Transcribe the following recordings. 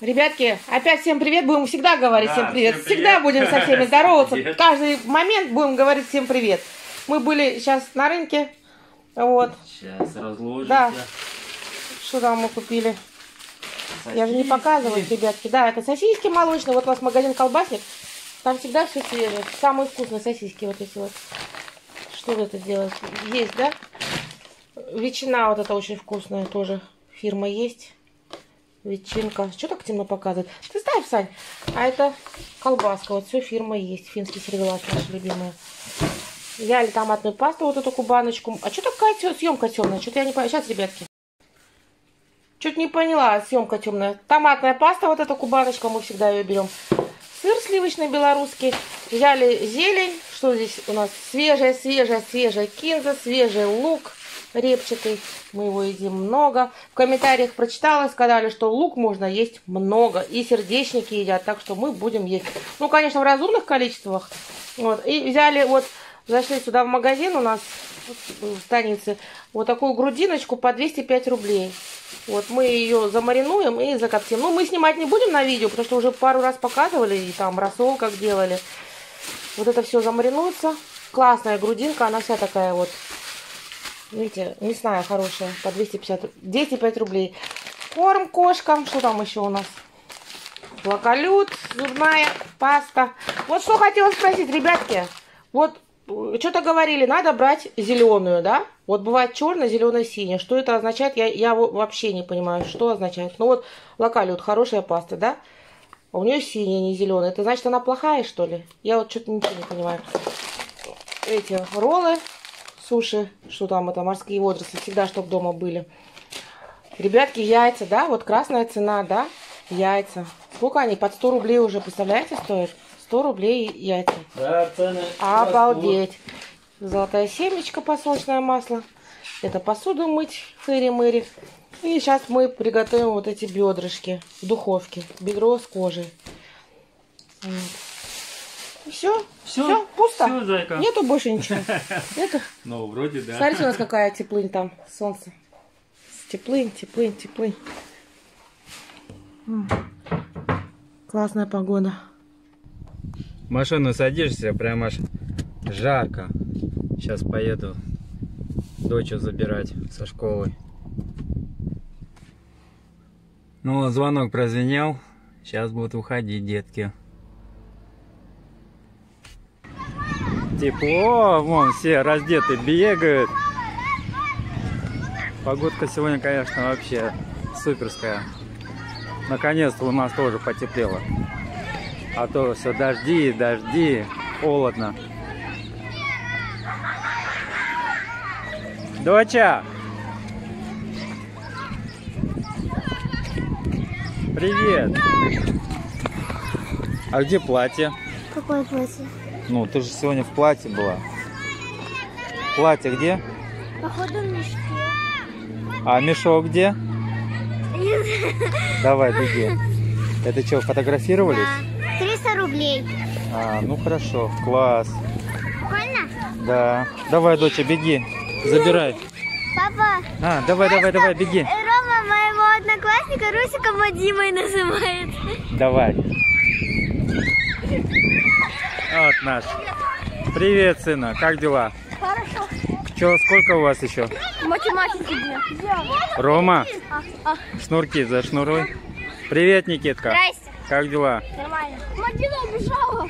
Ребятки, опять всем привет. Будем всегда говорить всем привет. Всегда будем со всеми здороваться. В каждый момент будем говорить всем привет. Мы были сейчас на рынке. Вот. Сейчас разложимся. Да. Что там мы купили? Сосиски. Я же не показываю, ребятки. Да, это сосиски молочные. Вот у нас магазин колбасник. Там всегда все свежее. Самые вкусные сосиски вот эти вот. Что это делать? Есть, да? Ветчина вот это очень вкусная тоже. Фирма есть. Ветчинка. Что так темно показывает? Ты ставь, Сань. А это колбаска. Вот все, фирма есть. Финский сервелат наш любимый. Взяли томатную пасту, вот эту баночку. А что такая съемка темная? Что-то я не поняла. Сейчас, ребятки. Чуть не поняла, съемка темная. Томатная паста, вот эта кубаночка, мы всегда ее берем. Сыр сливочный белорусский. Взяли зелень. Что здесь у нас? Свежая кинза, свежий лук репчатый. Мы его едим много. В комментариях прочитала, сказали, что лук можно есть много. И сердечники едят, так что мы будем есть. Ну, конечно, в разумных количествах. Вот. И взяли вот, зашли сюда в магазин у нас в станице. Вот такую грудиночку по 205 рублей. Вот мы ее замаринуем и закоптим. Ну, мы снимать не будем на видео, потому что уже пару раз показывали. И там рассол как делали. Вот это все замаринуется. Классная грудинка, она вся такая вот. Видите, мясная хорошая, по 205 рублей. Корм кошкам, что там еще у нас? Лаколют, зубная паста. Вот что хотела спросить, ребятки. Вот что-то говорили, надо брать зеленую, да? Вот бывает черная, зеленая, синяя. Что это означает, я вообще не понимаю, что означает. Ну вот лаколют, хорошая паста, да? А у нее синяя, не зеленая. Это значит, она плохая, что ли? Я вот что-то ничего не понимаю. Эти роллы. Суши, что там это, морские водоросли, всегда, чтобы дома были. Ребятки, яйца, да, вот красная цена, да, яйца. Сколько они, под 100 рублей уже, представляете, стоят? 100 рублей яйца. Да, цены. Обалдеть. Золотая семечка, подсолнечное масло. Это посуду мыть, фэри-мэри. И сейчас мы приготовим вот эти бедрышки в духовке. Бедро с кожей. Все, пусто. Все, зайка. Нету больше ничего. Нету. Ну, вроде да. Смотрите, у нас какая теплынь там, солнце. Теплынь. Классная погода. В машину садишься, прям аж жарко. Сейчас поеду дочь забирать со школы. Ну, звонок прозвенел. Сейчас будут уходить детки. Тепло, вон все раздеты бегают. Погодка сегодня, конечно, вообще суперская. Наконец-то у нас тоже потеплело. А то все дожди, холодно. Доча! Привет! А где платье? Какое платье? Ну, ты же сегодня в платье была. Платье где? Походу в мешке. А мешок где? Давай, беги. Это что, фотографировались? Да. 300 рублей. А, ну хорошо, класс. Прикольно? Да. Давай, доча, беги. Забирай. Папа. А, давай, беги. Рома моего одноклассника Русиком Вадимой называет. Давай. Вот наш. Привет, сына. Как дела? Хорошо. Че, сколько у вас еще? Математики где? Рома, шнурки зашнуруй. Привет, Никитка. Здрасте. Как дела? Нормально. Мадина убежала.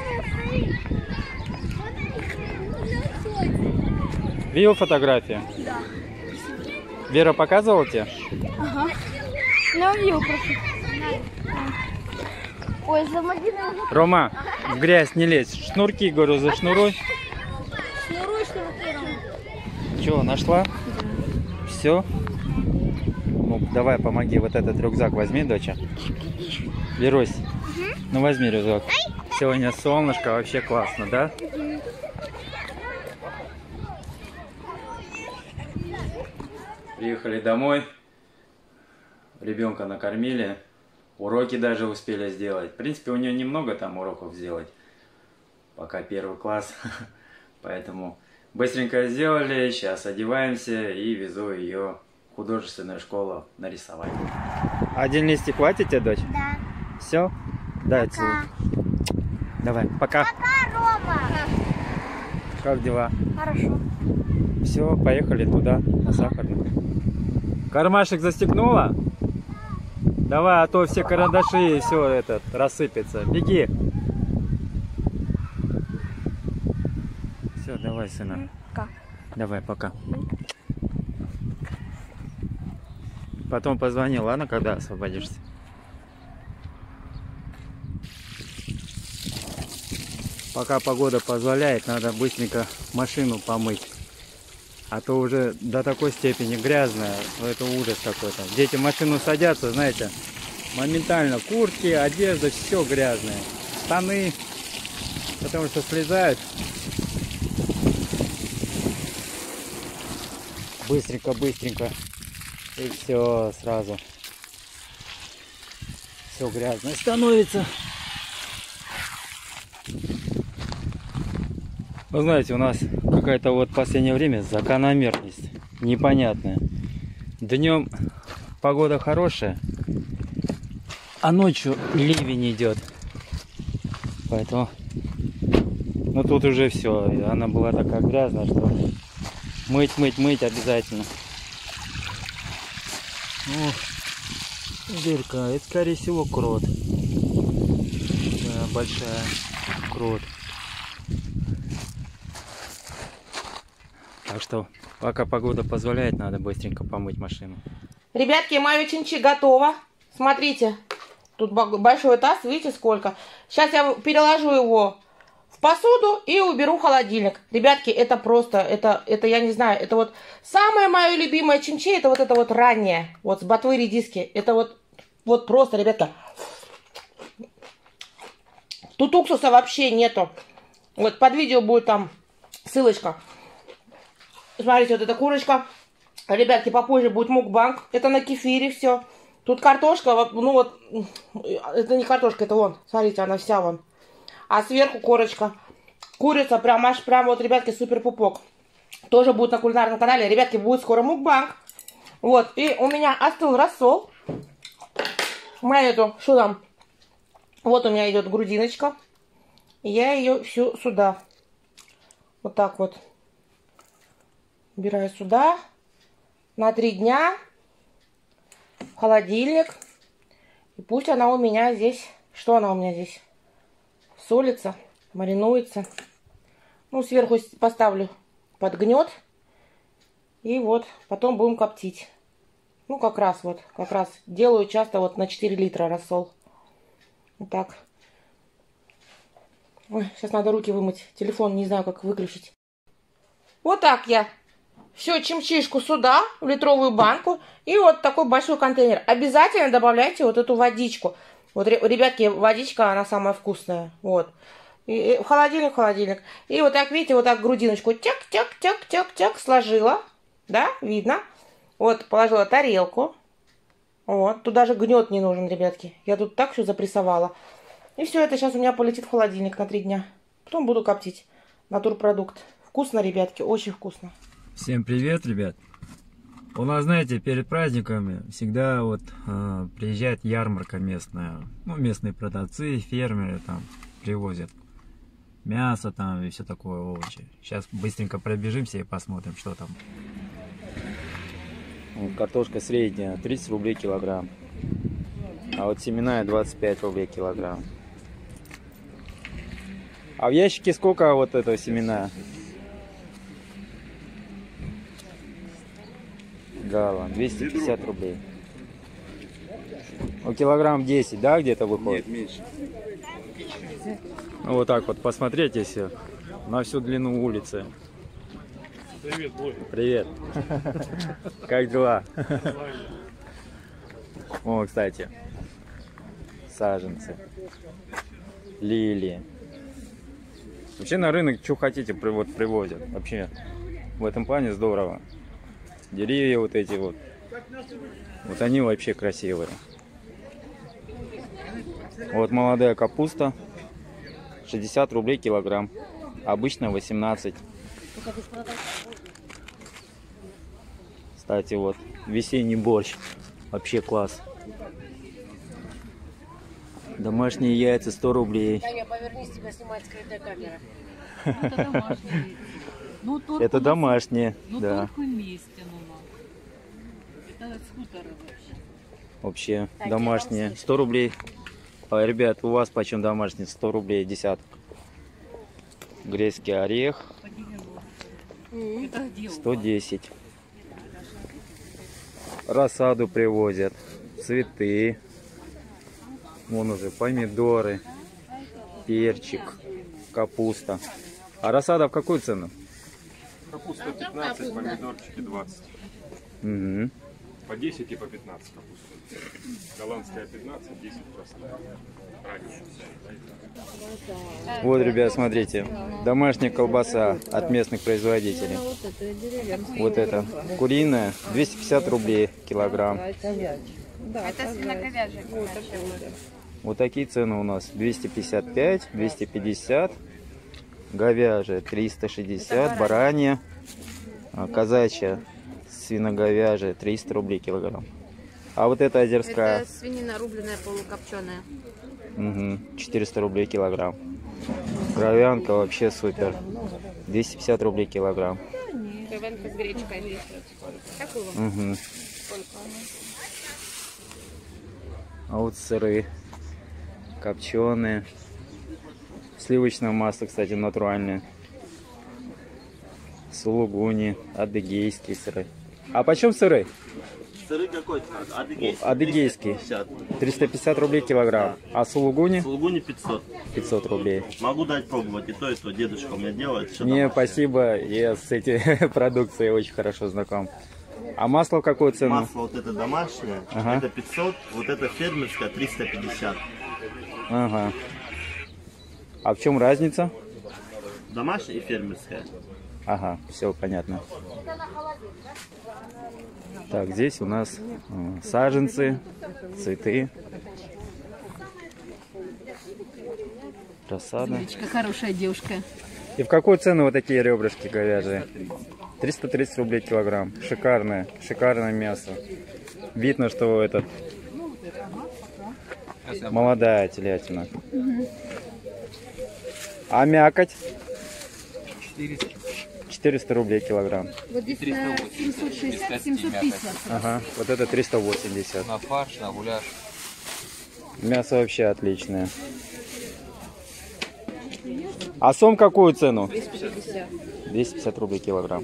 Видел фотографию? Да. Вера показывала тебе? Ага. Ну, видел просто. Ой, за Мадиной уже... Рома, в грязь не лезь. Шнурки, говорю, зашнуруй. Шнуруй, Рома. Че, нашла? Да. Все? Ну, давай, помоги. Вот этот рюкзак возьми, доча. Верусь. Ну, возьми рюкзак. Сегодня солнышко, вообще классно, да? Приехали домой. Ребенка накормили. Уроки даже успели сделать. В принципе, у нее немного там уроков сделать. Пока 1 класс. Поэтому быстренько сделали. Сейчас одеваемся и везу ее в художественную школу нарисовать. Один листик хватит тебе, дочь? Да. Все? Дай целую. Давай, пока. Пока, Рома. Как дела? Хорошо. Все, поехали туда, на Сахарную. Кармашек застегнула? Давай, а то все карандаши и все это рассыпется. Беги. Все, давай, сына. Пока. Давай, пока. Потом позвони, ладно, когда освободишься. Пока погода позволяет, надо быстренько машину помыть. А то уже до такой степени грязная, это ужас какой-то. Дети в машину садятся, знаете, моментально куртки, одежда, все грязное. Штаны, потому что слезают. Быстренько, быстренько. И все сразу. Все грязное становится. Вы знаете, у нас какая-то вот в последнее время закономерность непонятная. Днем погода хорошая, а ночью ливень идет. Поэтому, ну тут уже все. Она была такая грязная, что мыть обязательно. О, дырка, это скорее всего крот. Да, большая крот. Так что, пока погода позволяет, надо быстренько помыть машину. Ребятки, мое чинчи готово. Смотрите, тут большой таз, видите сколько. Сейчас я переложу его в посуду и уберу в холодильник. Ребятки, это просто, это я не знаю, это вот самое мое любимое чинчи, это вот раннее, вот с ботвы редиски. Это вот просто, ребята. Тут уксуса вообще нету. Вот под видео будет там ссылочка. Смотрите, вот эта курочка. Ребятки, попозже будет мукбанг. Это на кефире все. Тут картошка, ну вот, это не картошка, это вон. Смотрите, она вся вон. А сверху корочка. Курица, прям вот, ребятки, супер пупок. Тоже будет на кулинарном канале. Ребятки, будет скоро мукбанг. Вот, и у меня остыл рассол. Что там? Вот у меня идет грудиночка. И я ее всю сюда. Вот так вот. Убираю сюда. На 3 дня. В холодильник. И пусть она у меня здесь... Что она у меня здесь? Солится, маринуется. Ну, сверху поставлю подгнет. И вот, потом будем коптить. Ну, как раз делаю часто вот на 4 литра рассол. Вот так. Ой, сейчас надо руки вымыть. Телефон не знаю, как выключить. Вот так я все чимчишку сюда, в литровую банку. И вот такой большой контейнер. Обязательно добавляйте вот эту водичку. Вот, ребятки, водичка, она самая вкусная. Вот. И в холодильник. И вот так, видите, вот так грудиночку тяк сложила. Да, видно. Вот, положила тарелку. Вот, тут даже гнет не нужен, ребятки. Я тут так все запрессовала. И все это сейчас у меня полетит в холодильник на 3 дня. Потом буду коптить. Натурпродукт. Вкусно, ребятки, очень вкусно. Всем привет, ребят. У нас, знаете, перед праздниками всегда вот приезжает ярмарка местная. Ну, местные продавцы, фермеры там привозят мясо там и все такое, овощи. Сейчас быстренько пробежимся и посмотрим, что там. Вот картошка средняя, 30 рублей килограмм. А вот семенная 25 рублей килограмм. А в ящике сколько вот этого семена? Гала, 250 рублей. Ну, килограмм 10, да, где-то выходит? Нет, меньше. Ну, вот так вот, посмотрите все на всю длину улицы. Привет, Бой. Привет. Как дела? О, кстати, саженцы, лилии. Вообще на рынок что хотите привозят. Вообще в этом плане здорово. Деревья вот эти вот. Вот они вообще красивые. Вот молодая капуста. 60 рублей килограмм. Обычно 18. Кстати, вот весенний борщ. Вообще класс. Домашние яйца 100 рублей. Таня, повернись, тебя снимает скрытая камера. Это домашние. Ну, торг Это у нас- домашние, Ну, да. торг уместен у нас. Это скутеры вообще. Вообще Так, домашние я вам 100 рублей. А, ребят, у вас почем домашние? 100 рублей десяток. Грецкий орех Это где у вас? 110. Рассаду привозят. Цветы. Вон уже помидоры. Перчик. Капуста. А рассада в какую цену? Капуста 15, помидорчики 20. Угу. По 10 и по 15 капуста. Голландская 15, 10 простая. Ранее. Вот, ребят, смотрите. Домашняя колбаса от местных производителей. Вот это. Куриная. 250 рублей килограмм. Это свиноговяжья. Вот такие цены у нас. 255, 250. Говяжья 360. Баранья. Казачья свиноговяжья 300 рублей килограмм. А вот эта озерская. Это свинина рубленая, полукопченая. Угу, 400 рублей килограмм. Кровянка вообще супер. 250 рублей килограмм. Кровянка с гречкой. Какого? Угу. А вот сыры копченые. Сливочное масло, кстати, натуральное. Сулугуни, адыгейские сыры. А почем сыры? Сыры какой? Адыгейский? Адыгейский. 350. 350 рублей килограмм. А сулугуни? Сулугуни 500. 500 рублей. Могу дать пробовать и то, дедушка у меня делает. Всё Не, домашнее. спасибо, я с этой продукцией очень хорошо знаком. А масло в какую цену? Масло вот это домашнее, Ага. это 500, вот это фермерское 350. Ага. А в чем разница? Домашнее и фермерское. Ага, все понятно. Так, здесь у нас саженцы, цветы, рассада. Девочка, хорошая девушка. И в какую цену вот такие ребрышки говяжьи? 330 рублей килограмм. Шикарное, шикарное мясо. Видно, что этот молодая телятина. А мякоть? 400 рублей килограмм. Вот здесь 760, 750. Ага, вот это 380. На фарш, на гуляш. Мясо вообще отличное. А сом какую цену? 250. 250 рублей килограмм.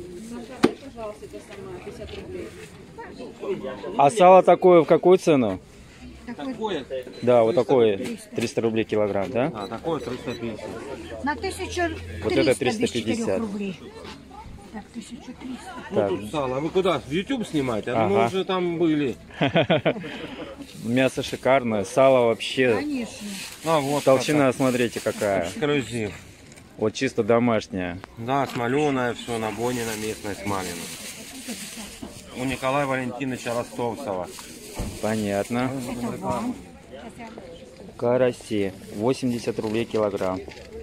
А сало такое в какую цену? Такое? Да, вот такое 300 рублей килограмм, да? А, такое 350. На 1300 Вот это без 350. 4 рублей. Так, 1300. Так, Тут сало. А вы куда? В YouTube снимаете? А Ага. мы уже там были. мясо шикарное, сало вообще. Конечно. А, вот Толщина, смотрите, какая. эксклюзив. Вот чисто домашняя. Да, смоленое все, на Бонина местная смалина. У Николая Валентиновича Ростовцева. Понятно. Караси 80 рублей килограмм.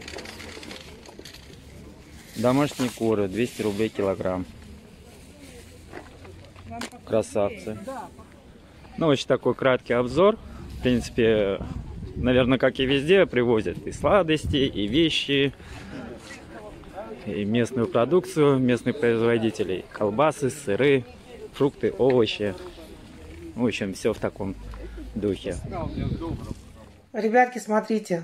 Домашние куры 200 рублей килограмм. Красавцы. Ну, очень такой краткий обзор. В принципе, наверное, как и везде, привозят и сладости, и вещи, и местную продукцию, местных производителей. Колбасы, сыры, фрукты, овощи. В общем, все в таком духе. Ребятки, смотрите.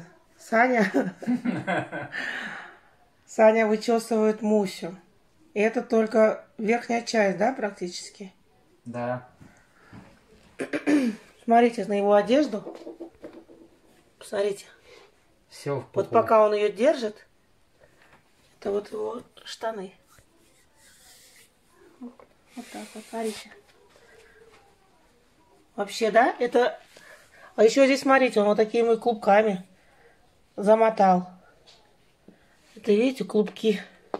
Саня вычесывает Мусю. И это только верхняя часть, да, практически? Да. Смотрите на его одежду. Посмотрите. Все в Вот пока он ее держит, это вот его штаны. Вот так вот, смотрите. Вообще, да, это... А еще здесь, смотрите, он вот такими клубками замотал. Это, видите, клубки.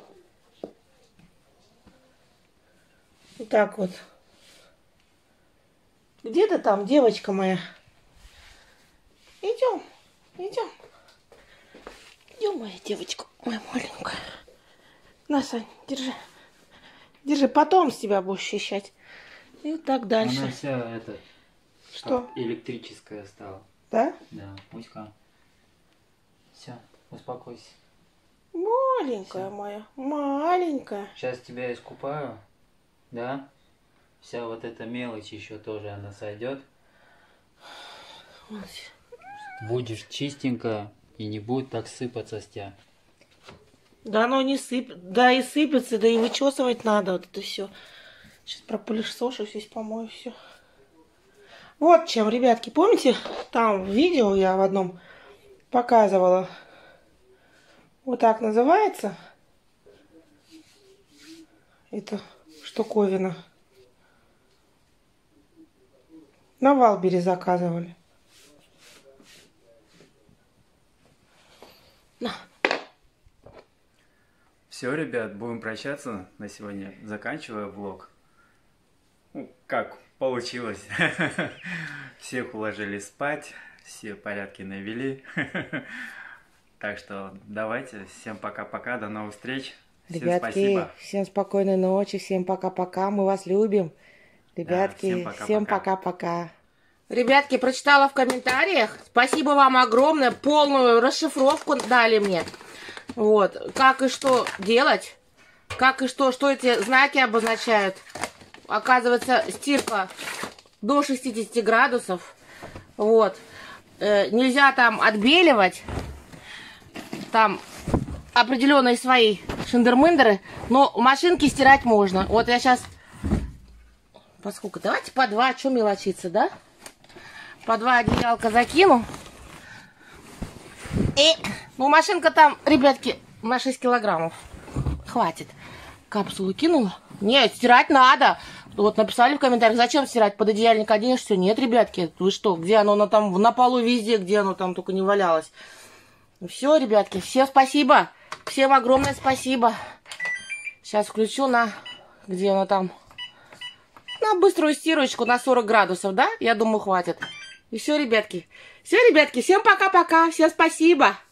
Вот так вот. Где ты там, девочка моя? Идем, идем. Идем, моя девочка, моя маленькая. На, Сань, держи. Держи, потом с тебя будешь ощущать. И вот так дальше. Она вся это Что? электрическая стала. Да? Да, Муська. Все, успокойся. Маленькая моя, маленькая. Сейчас тебя искупаю, да? Вся вот эта мелочь еще тоже она сойдет. Будешь чистенькая и не будет так сыпаться с тебя. Да оно не сыпет, да и сыпется, да и вычесывать надо вот это все. Сейчас пропылесошу, здесь помою все. Вот чем, ребятки, помните, там в видео я в одном показывала. Вот так называется. Это штуковина. На Валбере заказывали. На. Все, ребят, будем прощаться на сегодня. Заканчиваю влог. Ну, как получилось. Всех уложили спать, все порядки навели. Так что давайте, всем пока-пока, до новых встреч. Всем Ребятки, спасибо. всем спокойной ночи, всем пока-пока, мы вас любим. Ребятки, Да, всем пока-пока. Ребятки, прочитала в комментариях, спасибо вам огромное, полную расшифровку дали мне. Вот, как и что делать, как и что эти знаки обозначают. Оказывается, стирка до 60 градусов, вот, нельзя там отбеливать, там определенные свои шиндермындеры, но машинки стирать можно. Вот я сейчас, поскольку, давайте по 2, что мелочиться, да? По 2 одеялка закину. И, ну, машинка там, ребятки, на 6 килограммов. Хватит. Капсулу кинула. Нет, стирать надо. Вот написали в комментариях, зачем стирать? Под одеяльник оденешь, все. Нет, ребятки, вы что, где оно там, на полу везде, где оно там только не валялось. Все, ребятки, всем спасибо. Всем огромное спасибо. Сейчас включу на, где оно там, на быструю стирочку на 40 градусов, да? Я думаю, хватит. И все, ребятки. Все, ребятки, всем пока-пока. Всем спасибо.